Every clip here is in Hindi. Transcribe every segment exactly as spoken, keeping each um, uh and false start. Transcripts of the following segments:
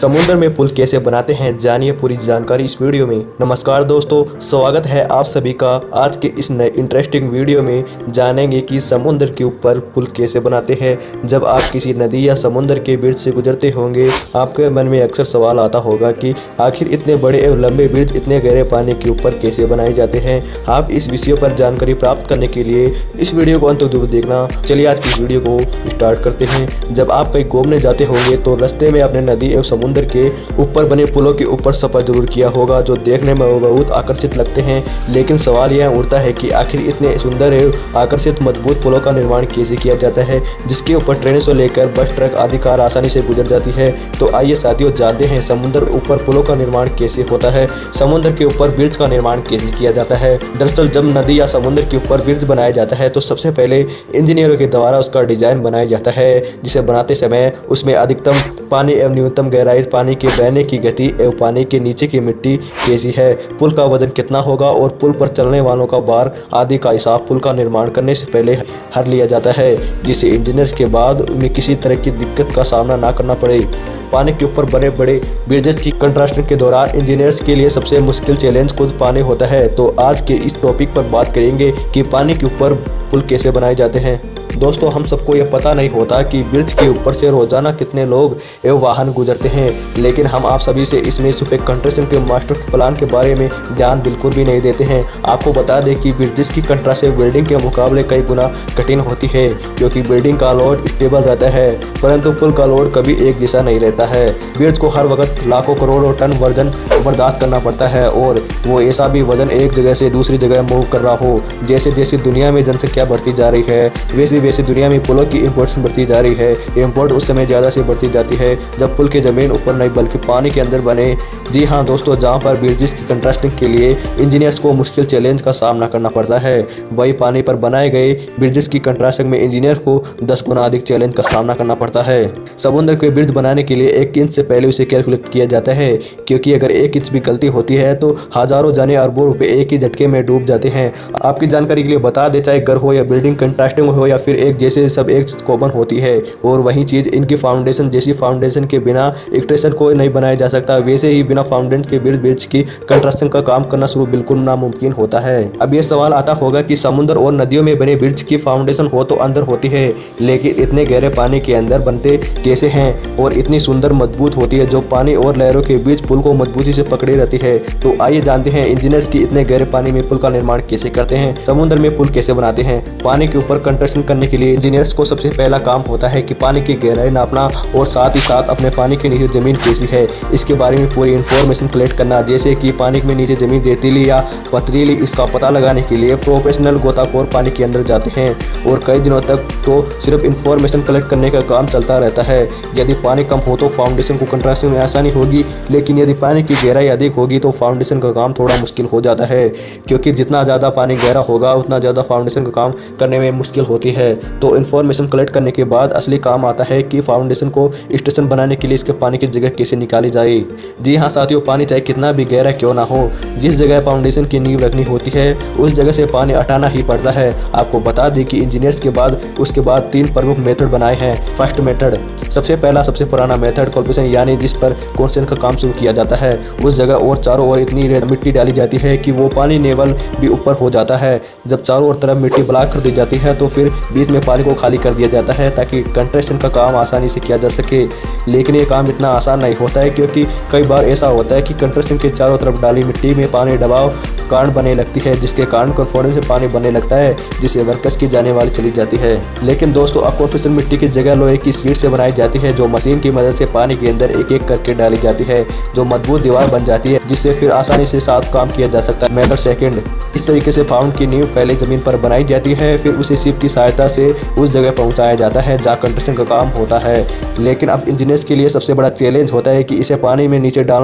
समुद्र में पुल कैसे बनाते हैं, जानिए पूरी जानकारी इस वीडियो में। नमस्कार दोस्तों, स्वागत है आप सभी का आज के इस नए इंटरेस्टिंग वीडियो में। जानेंगे कि समुद्र के ऊपर पुल कैसे बनाते हैं। जब आप किसी नदी या समुद्र के बीच से गुजरते होंगे, आपके मन में अक्सर सवाल आता होगा कि आखिर इतने बड़े एवं लंबे ब्रिज इतने गहरे पानी के ऊपर कैसे बनाए जाते हैं। आप इस विषय पर जानकारी प्राप्त करने के लिए इस वीडियो को अंत तक जरूर देखना। चलिए आज की वीडियो को स्टार्ट करते हैं। जब आप कहीं घूमने जाते होंगे तो रास्ते में अपने नदी एवं समुद्र के ऊपर बने पुलों के ऊपर सफर जरूर किया होगा, जो देखने में बहुत आकर्षित लगते हैं। लेकिन सवाल यह उठता है कि आखिर इतने सुंदर एवं आकर्षित मजबूत पुलों का निर्माण कैसे किया जाता है, जिसके ऊपर ट्रेन से लेकर बस, ट्रक आदि कार आसानी से गुजर जाती है। तो आइए साथियों जानते हैं समुद्र ऊपर पुलों का निर्माण कैसे होता है, समुद्र के ऊपर ब्रिज का निर्माण कैसे किया जाता है। दरअसल जब नदी या समुद्र के ऊपर ब्रिज बनाया जाता है तो सबसे पहले इंजीनियरों के द्वारा उसका डिजाइन बनाया जाता है, जिसे बनाते समय उसमें अधिकतम पानी एवं न्यूनतम गहराई, पानी के बहने की गति एवं पानी के नीचे की मिट्टी कैसी है, पुल का वजन कितना होगा और पुल पर चलने वालों का भार आदि का हिसाब पुल का निर्माण करने से पहले हर लिया जाता है, जिससे इंजीनियर्स के बाद उन्हें किसी तरह की दिक्कत का सामना ना करना पड़े। पानी के ऊपर बने बड़े ब्रिजेस की कंस्ट्रक्शन के दौरान इंजीनियर्स के लिए सबसे मुश्किल चैलेंज खुद पानी होता है। तो आज के इस टॉपिक पर बात करेंगे कि पानी के ऊपर पुल कैसे बनाए जाते हैं। दोस्तों, हम सबको यह पता नहीं होता कि ब्रिज के ऊपर से रोजाना कितने लोग एवं वाहन गुजरते हैं, लेकिन हम आप सभी से इसमें छुपे कंस्ट्रक्शन के मास्टर प्लान के बारे में ध्यान बिल्कुल भी नहीं देते हैं। आपको बता दें कि ब्रिजेस की कंस्ट्रक्शन बिल्डिंग के मुकाबले कई गुना कठिन होती है, क्योंकि बिल्डिंग का लोड स्टेबल रहता है, परंतु पुल का लोड कभी एक जैसा नहीं रहता है। ब्रिज को हर वक्त लाखों करोड़ों टन वजन बर्दाश्त करना पड़ता है, और वो ऐसा भी वजन एक जगह से दूसरी जगह मूव कर रहा हो। जैसे जैसे दुनिया में जनसंख्या बढ़ती जा रही है, वैसे वैसे दुनिया में पुलों की इंपोर्टेंस बढ़ती जा रही है। इंपोर्ट उस समय ज़्यादा से बढ़ती जाती है जब पुल की ज़मीन ऊपर नहीं बल्कि पानी के अंदर बने। जी हाँ दोस्तों, जहाँ पर ब्रिजेस की कंस्ट्रक्शन के लिए इंजीनियर्स को मुश्किल चैलेंज का सामना करना पड़ता है, वही पानी पर बनाए गए ब्रिजेस की कंस्ट्रक्शन में इंजीनियर को दस गुना अधिक चैलेंज का सामना करना पड़ता है। समुद्र के ब्रिज बनाने के लिए एक इंच से पहले उसे कैलकुलेट किया जाता है, क्योंकि अगर एक इंच भी गलती होती है तो हजारों जाने अरबों रुपए एक ही झटके में डूब जाते हैं। आपकी जानकारी के लिए बता दें, चाहे घर हो या बिल्डिंग कंस्ट्रक्शन हो या फिर एक जैसे सब एक कॉमन होती है, और वही चीज इनकी फाउंडेशन जैसी फाउंडेशन के बिना एक्सट्रेशन को नहीं बनाया जा सकता, वैसे ही बिना फाउंडेशन के ब्रिज ब्रिज की कंस्ट्रक्शन का काम करना शुरू बिल्कुल नामुमकिन होता है। अब ये सवाल आता होगा कि समुद्र और नदियों में बने ब्रिज की फाउंडेशन हो तो अंदर होती है, लेकिन इतने गहरे पानी के अंदर बनते कैसे हैं और इतनी सुंदर मजबूत होती है जो पानी और लहरों के बीच पुल को मजबूती से पकड़े रहती है। तो आइए जानते हैं इंजीनियर्स की इतने गहरे पानी में पुल का निर्माण कैसे करते हैं, समुद्र में पुल कैसे बनाते हैं। पानी के ऊपर कंस्ट्रक्शन करने के लिए इंजीनियर्स को सबसे पहला काम होता है कि पानी की गहराई नापना, और साथ ही साथ अपने पानी के नीचे जमीन कैसी है इसके बारे में पूरी इंफॉर्मेशन कलेक्ट करना। जैसे कि पानी में नीचे जमीन रेतीली या पथरीली, इसका पता लगाने के लिए प्रोफेशनल गोताखोर पानी के अंदर जाते हैं, और कई दिनों तक तो सिर्फ इंफॉर्मेशन कलेक्ट करने का काम चलता रहता है। यदि पानी कम हो तो फाउंडेशन को कंस्ट्रक्शन में आसानी होगी, लेकिन यदि पानी की गहराई अधिक होगी तो फाउंडेशन का काम थोड़ा मुश्किल हो जाता है, क्योंकि जितना ज़्यादा पानी गहरा होगा उतना ज़्यादा फाउंडेशन का काम करने में मुश्किल होती है। तो इंफॉर्मेशन कलेक्ट करने के बाद असली काम आता है कि फाउंडेशन को स्टेशन बनाने के लिए इसके पानी की जगह कैसे निकाली जाए। जी हाँ साथियों, पानी चाहे कितना भी गहरा क्यों ना हो, जिस जगह फाउंडेशन की नींव रखनी होती है उस जगह से पानी हटाना ही पड़ता है। आपको बता दें कि इंजीनियर्स के बाद उसके बाद तीन प्रमुख मेथड बनाए हैं। फर्स्ट मेथड, सबसे पहला सबसे पुराना मेथड कॉर्पोरेशन, यानी जिस पर कंस्ट्रक्शन का काम शुरू किया जाता है उस जगह और चारों ओर इतनी मिट्टी डाली जाती है कि वो पानी लेवल भी ऊपर हो जाता है। जब चारों ओर तरफ मिट्टी ब्लॉक कर दी जाती है तो फिर बीच में पानी को खाली कर दिया जाता है ताकि कंस्ट्रक्शन का काम आसानी से किया जा सके। लेकिन ये काम इतना आसान नहीं होता है, क्योंकि कई बार ऐसा होता है कि कंस्ट्रक्शन के चारों तरफ डाली मिट्टी में पानी दबाव कारण बनने लगती है, जिसके कारण कन्फोर्म से पानी बनने लगता है, जिससे वर्कर्स की जाने वाली चली जाती है। लेकिन दोस्तों, अब कंस्ट्रक्शन मिट्टी की जगह लोहे की सीट से बनाई जाती है, जो मशीन की मदद से पानी के अंदर एक एक करके डाली जाती है, जो मजबूत दीवार बन जाती है, जिससे फिर आसानी से साफ काम किया जा सकता है। मेथड सेकंड, इस तरीके से फाउंड की नींव पहले जमीन पर बनाई जाती है, फिर उसे शिप की सहायता से उस जगह पहुंचाया जाता है जहाँ कंस्ट्रक्शन का काम होता है। लेकिन अब इंजीनियर्स के लिए सबसे बड़ा चैलेंज होता है कि इसे पानी में नीचे डालना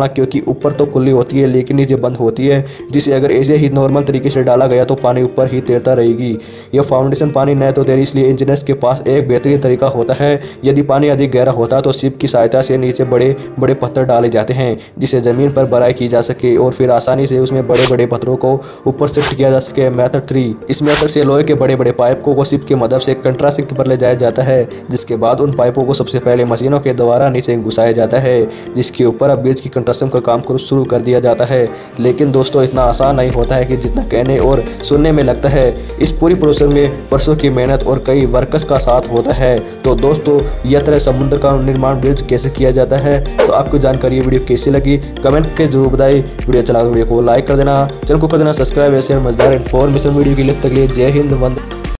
करना, क्योंकि ऊपर तो खुली होती है लेकिन नीचे बंद होती है, जिसे अगर ऐसे ही नॉर्मल तरीके से डाला गया तो पानी ऊपर ही तैरता रहेगी। यह फाउंडेशन पानी न तो तैरे, इसलिए इंजीनियर्स के पास एक बेहतरीन तरीका होता है। यदि पानी अधिक गहरा होता तो शिप की सहायता से नीचे बड़े बड़े पत्थर डाले जाते हैं, जिसे जमीन पर भराई की जा सके और फिर आसानी से उसमें बड़े बड़े पत्थरों को ऊपर शिफ्ट किया जा सके। मेथड थ्री, इस मेथड से लोहे के बड़े बड़े पाइपों को शिप की मदद से कंट्रासिंग पर ले जाया जाता है, जिसके बाद उन पाइपों को सबसे पहले मशीनों के द्वारा नीचे घुसाया जाता है, जिसके ऊपर अब ब्रिज की कंस्ट्रक्शन का काम शुरू कर दिया जाता है। लेकिन दोस्तों इतना आसान नहीं होता है कि जितना कहने और सुनने में लगता है। इस पूरी प्रोसेस में वर्षों की मेहनत और कई वर्कर्स का साथ होता है। तो दोस्तों यह तरह समुद्र का निर्माण ब्रिज कैसे किया जाता है, तो आपको जानकारी ये वीडियो कैसी लगी कमेंट के जरूर बताइए। वीडियो अच्छा लगा तो वीडियो को लाइक कर देना, चैनल को कर देना सब्सक्राइब। ऐसे मजेदार इन्फॉर्मेशन वीडियो के लिए तक लिए जय हिंद, वंदे।